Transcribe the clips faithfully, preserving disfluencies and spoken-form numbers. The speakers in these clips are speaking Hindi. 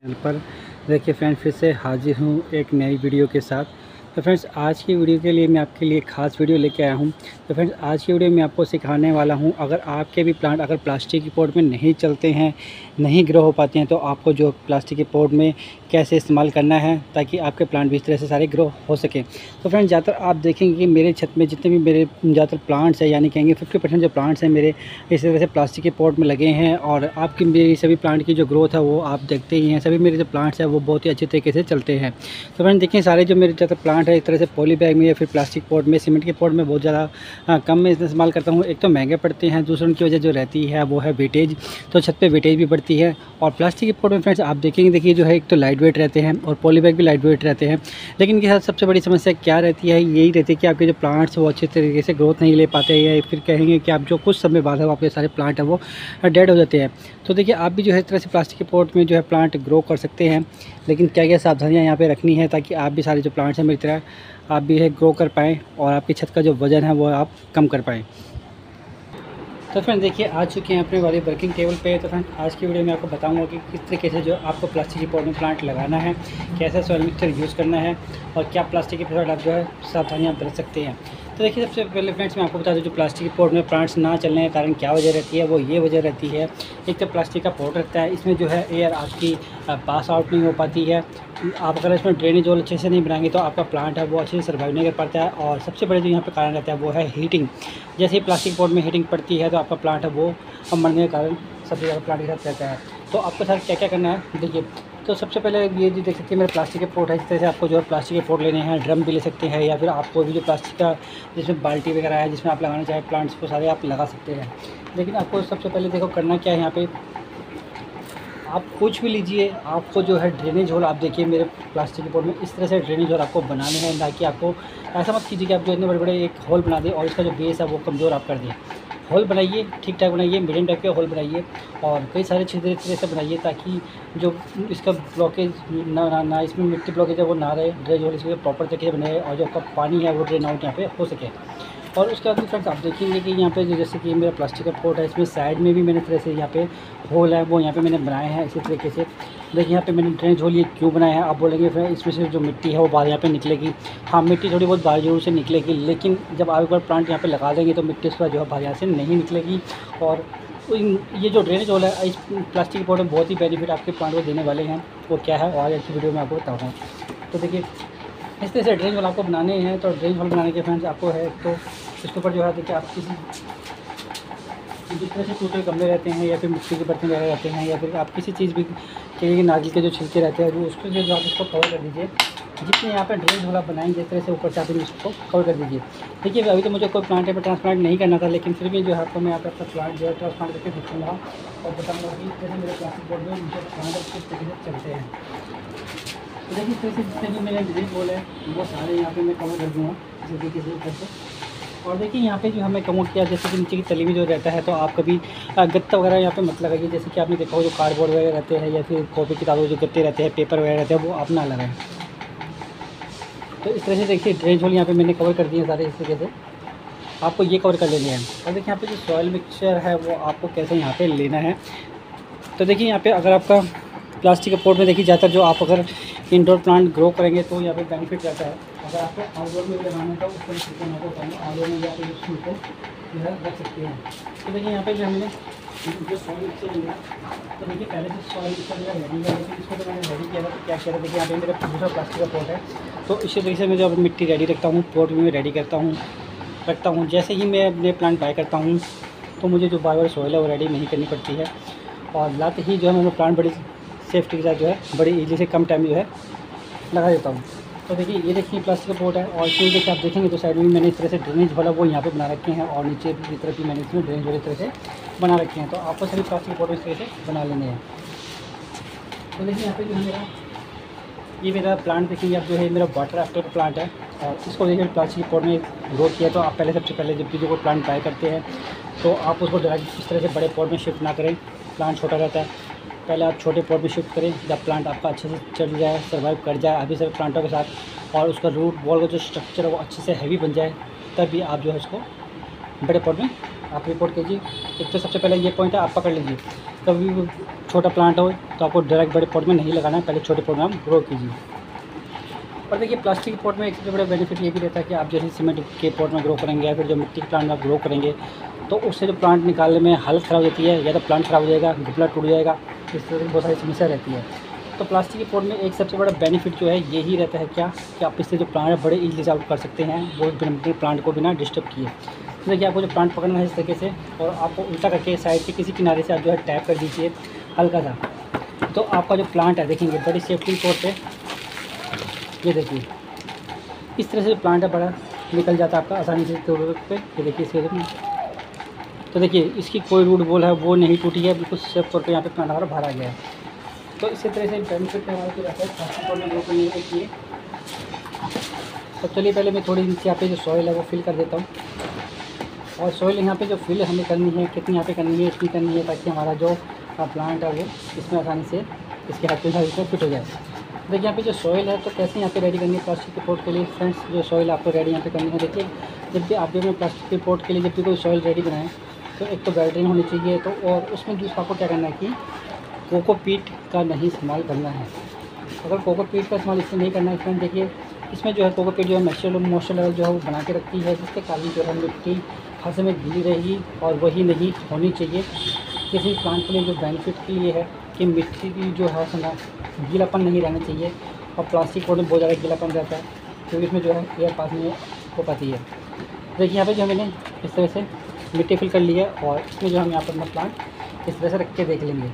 चैनल पर देखिए फ्रेंड्स, फिर से हाजिर हूँ एक नई वीडियो के साथ। तो फ्रेंड्स, आज की वीडियो के लिए मैं आपके लिए खास वीडियो लेके आया हूँ। तो फ्रेंड्स, आज की वीडियो में आपको सिखाने वाला हूँ, अगर आपके भी प्लांट अगर प्लास्टिक की पॉट में नहीं चलते हैं, नहीं ग्रो हो पाते हैं, तो आपको जो प्लास्टिक की पॉट में कैसे इस्तेमाल करना है ताकि आपके प्लांट भी इस तरह से सारे ग्रो हो सके। तो फ्रेंड्स, ज़्यादातर आप देखेंगे कि मेरे छत में जितने भी मेरे ज़्यादातर प्लांट्स हैं, यानी कहेंगे फिफ्टी परसेंट जो प्लांट्स हैं मेरे इस तरह से प्लास्टिक के पॉट में लगे हैं। और आपकी मेरी सभी प्लांट की जो ग्रोथ है वो आप देखते ही हैं, सभी मेरे जो प्लांट्स हैं वो बहुत ही अच्छे तरीके से चलते हैं। तो फ्रेंड्स, देखिए सारे जो मेरे ज़्यादातर प्लांट है इस तरह से पॉली बैग में या फिर प्लास्टिक पॉट में, सीमेंट के पॉट में बहुत ज़्यादा कम में इस्तेमाल करता हूँ। एक तो महंगे पड़ते हैं, दूसरी उनकी वजह जो रहती है वो है वेटेज, तो छत पे वेटेज भी बढ़ती है। और प्लास्टिक के पॉट में फ्रेंड्स आप देखेंगे, देखिए जो है एक तो लाइट वेट रहते हैं और पॉली बैग भी लाइट वेट रहते हैं, लेकिन इनके साथ सबसे बड़ी समस्या क्या रहती है, यही रहती है कि आपके जो प्लांट्स वो अच्छे तरीके से ग्रोथ नहीं ले पाते हैं, या फिर कहेंगे कि आप जो कुछ समय बाद है आपके सारे प्लांट हैं वो डेड हो जाते हैं। तो देखिए आप भी जो है इस तरह से प्लास्टिक के पॉट में जो है प्लांट ग्रो कर सकते हैं, लेकिन क्या क्या सावधानियाँ यहाँ पे रखनी है ताकि आप भी सारे जो प्लांट्स हैं मेरी तरह आप भी है ग्रो कर पाएँ और आपकी छत का जो वज़न है वो आप कम कर पाएँ। तो फ्रेंड्स, देखिए आ चुके हैं अपने वाली वर्किंग टेबल पे। तो फ्रेंड्स, आज की वीडियो में आपको बताऊंगा कि किस तरीके से जो आपको प्लास्टिक की पॉट में प्लांट लगाना है, कैसे सॉइल मिक्सचर यूज़ करना है और क्या प्लास्टिक के प्रोडक्ट आप जो है सावधानियाँ बरत सकते हैं। तो देखिए सबसे पहले फ्रेंड्स मैं आपको बता दूं, जो प्लास्टिक की पॉट में प्लांट्स ना चलने के कारण क्या वजह रहती है, वो ये वजह रहती है, एक तो प्लास्टिक का पॉट रहता है, इसमें जो है एयर आपकी पास आउट नहीं हो पाती है। आप अगर इसमें ड्रेनेज होल अच्छे से नहीं बनाएंगे तो आपका प्लांट है वो अच्छे से सर्वाइव नहीं कर पाता है। और सबसे बड़े जो यहाँ पे कारण रहता है वो है हीटिंग। जैसे ही प्लास्टिक पॉट में हीटिंग पड़ती है तो आपका प्लांट है वो मरने के कारण सबसे ज़्यादा प्लांट के साथ रहता है। तो आपके साथ क्या क्या करना है देखिए। तो सबसे पहले ये जो देख सकते हैं मेरे प्लास्टिक के पॉट है, इस तरह से आपको जो है प्लास्टिक के पॉट लेने हैं, ड्रम भी ले सकते हैं, या फिर आपको भी जो प्लास्टिक का जिसमें बाल्टी वगैरह है जिसमें आप लगाना चाहें प्लांट्स को सारे आप लगा सकते हैं। लेकिन आपको सबसे पहले देखो करना क्या है, यहाँ पे आप कुछ भी लीजिए, आपको जो है ड्रेनेज होल आप देखिए मेरे प्लास्टिक के पॉट में इस तरह से ड्रेनेज होल आपको बनाने हैं, ताकि आपको ऐसा मत कीजिए कि आप जो इतने बड़े बड़े एक होल बना दें और इसका जो बेस है वो कमज़ोर आप कर दें। होल बनाइए, ठीक ठाक बनाइए, मीडियम टाइप के होल बनाइए और कई सारे छिद्र इस तरह से बनाइए ताकि जो इसका ब्लॉकेज ना ना, ना इसमें मिट्टी ब्लॉकेज है वो ना रहे, ड्रेनेज होल इसमें प्रॉपर तरीके से बने और जो आपका पानी है वो ड्रेन आउट यहाँ पे हो सके। और उसके बाद फ्रेंड्स आप देखेंगे कि यहाँ पे जो जैसे कि मेरा प्लास्टिक का पॉट है, इसमें साइड में भी मैंने तरह से यहाँ पे होल है वो यहाँ पे मैंने बनाए हैं इसी तरीके से। देखिए यहाँ पे मैंने ड्रेनेज होल ये क्यों बनाया है, आप बोलेंगे फ्रेंड इसमें से जो मिट्टी है वो बाहर यहाँ पे निकलेगी। हाँ, मिट्टी थोड़ी बहुत बाहर जरूर से निकलेगी, लेकिन जब आप एक बार प्लांट यहाँ पे लगा देंगे तो मिट्टी उसका जो है बाहर यहाँ से नहीं निकलेगी। और ये जो ड्रेनेज होल है इस प्लास्टिक के पॉट में बहुत ही बेनिफिट आपके प्लांट को देने वाले हैं, वो क्या है और आज की वीडियो में आपको बताऊँगा। तो देखिए इस तरह से ड्रेनेज होल आपको बनाने हैं। तो ड्रेनेज होल बनाने के फ्रेंड्स आपको है तो इसके ऊपर जो है देखिए आप किसी जिस तरह से टूटे गमले रहते हैं या फिर मिट्टी के बर्तन वगैरह रहते हैं, या फिर आप किसी चीज़ भी के नारियल के जो छिलके रहते हैं वो उसको जो आप इसको कवर कर दीजिए। जितने यहाँ पे ड्रेनेज होल आप बनाएंगे इस तरह से ऊपर से आप इसको कवर कर दीजिए। देखिए अभी तो मुझे कोई प्लांट पे ट्रांसप्लांट नहीं करना था, लेकिन फिर भी जो है आपको मैं यहाँ पे अपना प्लांट जो है ट्रांसप्लांट करके दिखाऊँगा और बताऊँगा कि जैसे मेरे प्लास्टिक बोर्ड में मुझे प्लांट किस तरीके से चलते हैं। तो देखिए इस तरह से जितने भी मेरे ड्रेनेज होल है वो सारे यहाँ पे मैं कवर कर दूँगा इसी तरीके से ऊपर से। और देखिए यहाँ पे जो हमें कमोड किया, जैसे कि नीचे की तली में जो रहता है तो आप कभी गत्ता वगैरह यहाँ पे मत लगाइए। जैसे कि आपने देखा हो जो कार्डबोर्ड वगैरह रहते हैं या फिर कॉपी किताबों जो गत्ते रहते हैं, पेपर वगैरह रहते हैं, वो आप ना लगाएं। तो इस तरह से देखिए ड्रेनेज होल यहाँ पे मैंने कवर कर दिए सारे इस तरीके से, आपको ये कवर कर लेने हैं। और देखिए यहाँ पे जो सॉइल मिक्सचर है वो आपको कैसे यहाँ पे लेना है। तो देखिए यहाँ पे अगर आपका प्लास्टिक के पॉट में देखिए ज़्यादातर जो आप अगर इंडोर प्लांट ग्रो करेंगे तो यहाँ पे बेनिफिट रहता है। अगर आपको आउटडोर में लगाना है तो उस पर तरीके मैं बताऊँगा, आउटडोर में आप इसको जो है रख सकते हैं। तो देखिए यहाँ पे जो हमने जो सॉइल मिक्सचर लिया, तो देखिए पहले से सॉइल मिक्सचर मेरा रेडी है, लेकिन इसको तो मैंने रेडी किया था तो क्या किया था देखिए यहाँ पे मेरा दूसरा प्लास्टिक का पॉट है। तो इसी तरीके से मैं जब मिट्टी रेडी रखता हूँ, पॉट भी मैं रेडी करता हूँ रखता हूँ जैसे ही मैं अपने प्लांट बाय करता हूँ तो मुझे जो बार बार सॉइल है वो रेडी नहीं करनी पड़ती है, और लाते ही जो है मैं प्लांट बड़ी सेफ्टी के साथ जो है बड़ी ईजी से कम टाइम जो है लगा देता हूँ। तो देखिए ये देखिए प्लास्टिक का पॉट है, और इसमें देखिए आप देखेंगे तो साइड में मैंने इस तरह से ड्रेनेज वाला वो यहाँ पे बना रखे हैं, और नीचे की तरफ भी मैंने इसमें ड्रेनेज वाले इस तरह से बना रखे हैं। तो आपको सभी प्लास्टिक पॉट इस तरह से बना लेने हैं। तो देखिए यहाँ पे जो है मेरा ये मेरा प्लांट देखिए आप जो है मेरा वाटर आफ्टर का प्लांट है, और इसको देखिए प्लास्टिक पॉट में ग्रो किया। तो आप पहले सबसे पहले जब भी जो कोई प्लांट बाय करते हैं तो आप उसको डायरेक्ट इस तरह से बड़े पॉट में शिफ्ट ना करें, प्लांट छोटा रहता है। पहले आप छोटे पॉट में शिफ्ट करें, जब प्लांट आपका अच्छे से चल जाए, सर्वाइव कर जाए अभी सभी प्लांटों के साथ, और उसका रूट बॉल का जो स्ट्रक्चर है वो अच्छे से हैवी बन जाए, तभी आप जो है उसको बड़े पॉट में आप रिपोर्ट कीजिए। एक तो सबसे पहले ये पॉइंट है आप पकड़ लीजिए, कभी छोटा प्लांट हो तो आपको डायरेक्ट बड़े पॉट में नहीं लगाना है, पहले छोटे पॉट में आप ग्रो कीजिए। और देखिए प्लास्टिक के पॉट में एक सबसे बड़ा बेनिफिट ये भी रहता है कि आप जैसे सीमेंट के पॉट में ग्रो करेंगे या फिर जो मिट्टी के प्लांट में आप ग्रो करेंगे तो उससे जो प्लांट निकालने में हालत ख़राब हो जाती है, या तो प्लांट ख़राब हो जाएगा, गमला टूट जाएगा, इस तरह की बहुत सारी समस्या रहती है। तो प्लास्टिक के पॉट में एक सबसे बड़ा बेनिफिट जो है यही रहता है क्या कि आप इससे जो प्लांट है बड़े ईजिली आउट कर सकते हैं, वो बिना प्लांट को बिना डिस्टर्ब किए। तो देखिए आपको जो प्लांट पकड़ना है इस तरीके से, और आपको उल्टा करके साइड के किसी किनारे से आप जो है टैप कर दीजिए हल्का सा, तो आपका जो प्लांट है देखेंगे बड़ी सेफ्टी तौर पे, ये देखिए इस तरह से प्लांट है बड़ा निकल जाता है आपका आसानी से तौर पे। ये देखिए इसके तो देखिए इसकी कोई रूट बॉल है वो नहीं टूटी है, बिल्कुल सेफ तौर पे यहाँ पे प्लांट हमारा भरा गया है। तो इसी तरह से बेनिफिट हमारे को रहता है प्लास्टिक पॉट में ग्रो करने के लिए। तो चलिए पहले मैं थोड़ी नीचे यहाँ पे जो सॉइल है वो फिल कर देता हूँ, और सॉइल यहाँ पे जो फिल हमें करनी है कितनी यहाँ पे करनी है इतनी करनी है ताकि हमारा जो प्लांट है वो इसमें आसानी से इसके हाथ में इसमें फिट हो जाए। देखिए यहाँ पे जो सॉइल है तो कैसे यहाँ पे रेडी करनी है प्लास्टिक के पॉट के लिए। फ्रेंड्स जो सॉइल आपको रेडी यहाँ पे करनी है, देखिए जब भी आप भी अपने प्लास्टिक के पॉट के लिए जब भी कोई सॉइल रेडी बनाएं तो एक तो बैटरीन होनी चाहिए, तो और उसमें दूसरा आपको क्या करना है कि कोकोपीट का नहीं इस्तेमाल करना है। अगर कोकोपीट का इस्तेमाल इससे नहीं करना है फ्रेंड, देखिए इसमें जो है कोकोपीट जो है मॉइस्चर मॉइस्चर लेवल जो है वो बना के रखती है, जिसके कारण जो है मिट्टी हर समय गीली रहेगी, और वही नहीं होनी चाहिए। किसी प्लांट के लिए जो बेनिफिट के लिए है कि मिट्टी की जो है सुना गीलापन नहीं रहना चाहिए, और प्लास्टिक पॉट में बहुत ज़्यादा गीलापन रहता है क्योंकि इसमें जो है एयर पास नहीं हो पाती है। देखिए यहाँ पे जो मैंने इस तरह से मिट्टी फिल कर ली है, और इसमें जो हम यहाँ पर अपना प्लांट इस तरह से रख के देख लेंगे।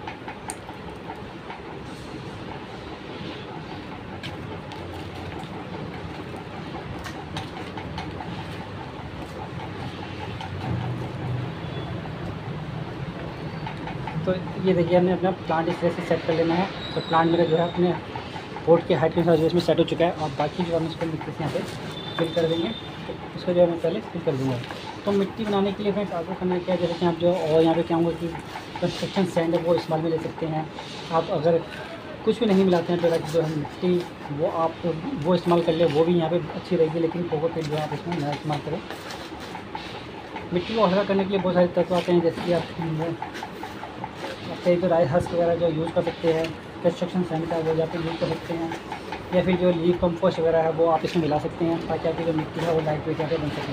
तो ये देखिए हमने अपना प्लांट इस तरह से सेट कर लेना है। तो प्लांट मेरा जो है अपने पोर्ट के हाइट के अनुसार जो इसमें सेट हो चुका है, और बाकी जो हम इसको मिट्टी से यहाँ पे फिल कर देंगे। तो इसको जो है मैं पहले फिल कर दूँगा। तो मिट्टी बनाने के लिए फ्रेंड्स आपको करना क्या है, जैसे कि आप जो और यहाँ पे क्या होगा कि कंस्ट्रक्शन सैंड है वो इस्तेमाल में ले सकते हैं। आप अगर कुछ भी नहीं मिलाते हैं तो जो है मिट्टी वो आप वो इस्तेमाल कर ले, वो भी यहाँ पे अच्छी रहेगी, लेकिन कोकोपीट जो है आप इसमें ना इस्तेमाल करें। मिट्टी को हल्का करने के लिए बहुत सारे तत्व आते हैं, जैसे कि आप कई तो राइस हस्क वगैरह जो यूज़ कर सकते हैं, कंस्ट्रक्शन सैंड का वो यहाँ पे यूज़ कर सकते हैं, या फिर जो लीफ कंपोस्ट वगैरह है वो आप इसमें मिला सकते हैं ताकि आपकी जो मिट्टी है वो लाइट वेट यहाँ पे बन सके।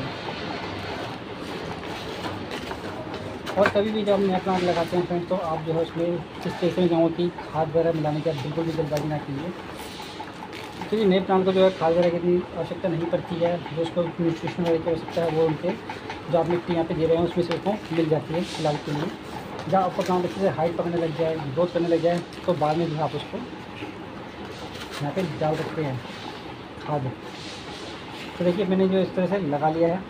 और कभी भी जब हम नया प्लांट लगाते हैं फ्रेंड्स तो आप जो है उसमें इस तरीके में कहूँगा कि खाद वगैरह मिलाने की आप बिल्कुल भी जल्दबाजी ना कीजिए, क्योंकि नए प्लांट को जो है खाद वगैरह की इतनी आवश्यकता नहीं पड़ती है। जो उसको न्यूट्रिशन वगैरह की आवश्यकता है वो उनके जो आप मिट्टी यहाँ पे दे रहे हैं उसमें से उसको मिल जाती है फिलहाल के लिए। जब आपका प्लांट अच्छे से हाइट पकड़ने लग जाए, ग्रोथ करने लग जाए, तो बाद में जो है आप उसको यहाँ पे डाल सकते हैं खाद। तो देखिए मैंने जो इस तरह से लगा लिया है।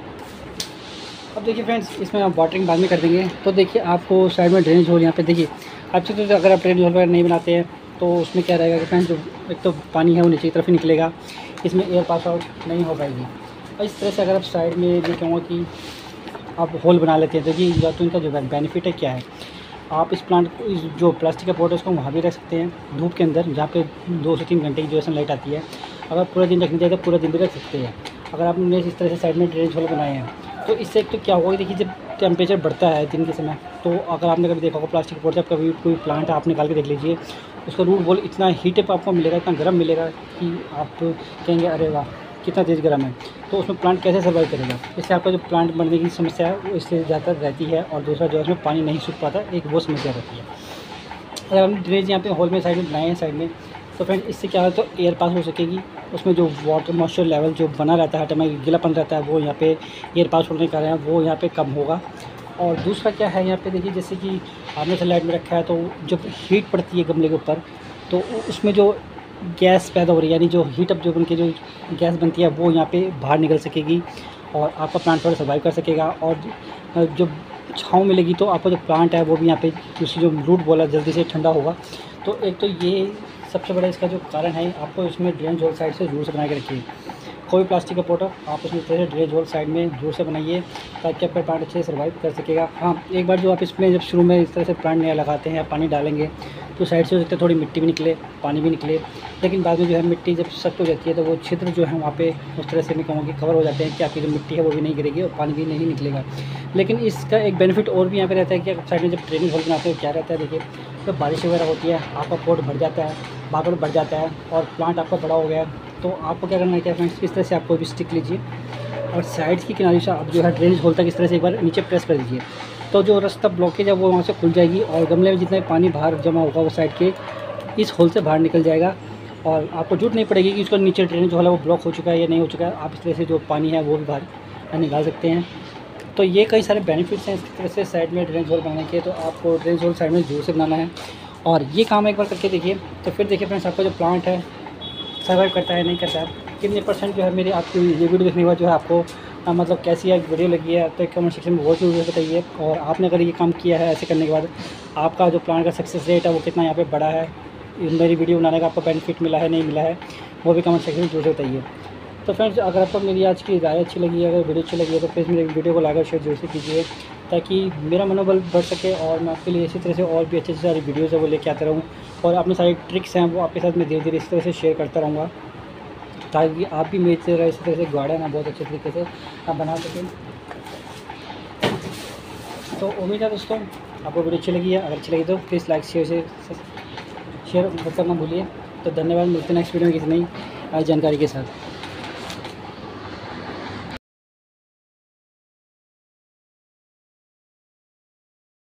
अब देखिए फ्रेंड्स इसमें आप वाटरिंग बाद में कर देंगे। तो देखिए आपको साइड में ड्रेनेज होल यहाँ पे देखिए अच्छे तो अगर आप ड्रेनेज होल वगैरह नहीं बनाते हैं तो उसमें क्या रहेगा कि फ्रेंड्स जो एक तो पानी है वो नीचे की तरफ ही निकलेगा, इसमें एयर पास आउट नहीं हो पाएगी। और इस तरह से अगर आप साइड में ये कहूँगा कि आप होल बना लेते हैं, देखिए या तो इनका जो बेनिफिट है क्या है, आप इस प्लांट को इस जो प्लास्टिक का पॉट है उसको वहाँ भी रख सकते हैं धूप के अंदर, जहाँ पे दो से तीन घंटे की जो सनलाइट आती है। अगर पूरा दिन रखनी चाहिए तो पूरा दिन भी रख सकते हैं। अगर आपने इस तरह से साइड में ड्रेनेज होल बनाए हैं तो इससे एक तो क्या होगा, देखिए जब टेम्परेचर बढ़ता है दिन के समय, तो अगर आपने कभी देखा होगा प्लास्टिक पॉट जब कभी कोई प्लांट आप निकाल के देख लीजिए, उसका रूट बॉल इतना हीटअप आपको मिलेगा, इतना गर्म मिलेगा कि आप कहेंगे अरे वाह कितना तेज़ गर्म है। तो उसमें प्लांट कैसे सर्वाइव करेगा। इससे आपका जो प्लांट बढ़ने की समस्या है वो इससे ज़्यादा रहती है, और दूसरा जो है उसमें पानी नहीं सूख पाता, एक वो समस्या रहती है। अगर हमने ड्रेनेज यहाँ पे होल में साइड में बनाए हैं साइड में, तो फ्रेंड इससे क्या है तो एयर पास हो सकेगी, उसमें जो वाटर मॉइस्चर लेवल जो बना रहता है हमें गीलापन रहता है वो यहाँ पे एयर पास होने के कारण वो यहाँ पे कम होगा। और दूसरा क्या है यहाँ पे देखिए जैसे कि आपने सनलाइट में रखा है तो जब हीट पड़ती है गमले के ऊपर तो उसमें जो गैस पैदा हो रही है, यानी जो हीट अप जो बन के जो गैस बनती है वो यहाँ पे बाहर निकल सकेगी, और आपका प्लांट थोड़ा सर्वाइव कर सकेगा। और जो छाँव मिलेगी तो आपका जो प्लांट है वो भी यहाँ पे उसकी जो रूट बोला जल्दी से ठंडा होगा। तो एक तो ये सबसे बड़ा इसका जो कारण है, आपको इसमें ड्रेनेज होल साइड से जरूर से बना के रखिए। कोई प्लास्टिक का पॉट हो आप उसमें इस तरह से ड्रेनेज होल साइड में जरूर से बनाइए ताकि आपका प्लांट अच्छे से सर्वाइव कर सकेगा। हाँ एक बार जो आप इसमें जब शुरू में इस तरह से प्लांट नया लगाते हैं या पानी डालेंगे तो साइड से हो सकता है थोड़ी मिट्टी भी निकले, पानी भी निकले, लेकिन बाद में जो है मिट्टी जब सख्त हो जाती है तो वो छिद्र जो है वहाँ पे उस तरह से मैं कहूँगा कि कवर हो जाते हैं कि आपकी जो मिट्टी है वो भी नहीं गिरेगी और पानी भी नहीं निकलेगा। लेकिन इसका एक बेनिफिट और भी यहाँ पे रहता है कि साइड में जब ड्रेनेज होल बनाते हैं क्या रहता है, देखिए जब बारिश वगैरह होती है आपका पॉट भर जाता है, बार बार बढ़ जाता है और प्लांट आपका बड़ा हो गया है, तो आपको क्या करना है क्या फ्रेंड्स, इस तरह से आपको भी स्टिक लीजिए और साइड्स की किनारे से आप जो है ड्रेनेज होल तक इस तरह से एक बार नीचे प्रेस कर दीजिए, तो जो रास्ता ब्लॉकेज है वो वहाँ से खुल जाएगी और गमले में जितना भी पानी बाहर जमा होगा वो साइड के इस होल से बाहर निकल जाएगा और आपको जरूरत नहीं पड़ेगी कि उसका नीचे ड्रेनेज होल है वो ब्लॉक हो चुका है या नहीं हो चुका है। आप इस तरह से जो पानी है वो भी बाहर निकाल सकते हैं। तो ये कई सारे बेनिफिट्स हैं इस तरह से साइड में ड्रेनेज होल बनाने के। तो आपको ड्रेनेज होल साइड में जोर से बनाना है और ये काम एक बार करके देखिए, तो फिर देखिए फ्रेंड्स आपका जो प्लांट है सर्वाइव करता है नहीं करता है, कितने परसेंट जो है मेरी आपकी ये वीडियो देखने के बाद जो है आपको आ, मतलब कैसी है वीडियो लगी है, तो कमेंट सेक्शन में बहुत ज़रूर बताइए। और आपने अगर ये काम किया है ऐसे करने के बाद आपका जो प्लांट का सक्सेस रेट है वो कितना यहाँ पे बढ़ा है, मेरी वीडियो बनाने का आपको बेनिफिट मिला है नहीं मिला है, वो भी कमेंट सेक्शन में जरूर बताइए। तो फ्रेंड्स अगर आपको मेरी आज की राय अच्छी लगी है, अगर वीडियो अच्छी लगी है तो प्लीज़ मेरे वीडियो को लाइक और शेयर जरूर से कीजिए ताकि मेरा मनोबल बढ़ सके और मैं आपके लिए इसी तरह से और भी अच्छी अच्छी सारी वीडियोज़ है वो लेके आता रहूँ और अपनी सारी ट्रिक्स हैं वो आपके साथ मैं धीरे धीरे इस तरह से शेयर करता रहूँगा ताकि आप भी मेरी तरह इसी तरह से गार्डन है बहुत अच्छे तरीके से आप बना सकें। तो उम्मीद है दोस्तों आपको वीडियो अच्छी लगी है, अगर अच्छी लगी तो प्लीज़ लाइक शेयर से शेयर करना भूलिए। तो धन्यवाद, मिलते हैं नेक्स्ट वीडियो में किसी नई जानकारी के साथ।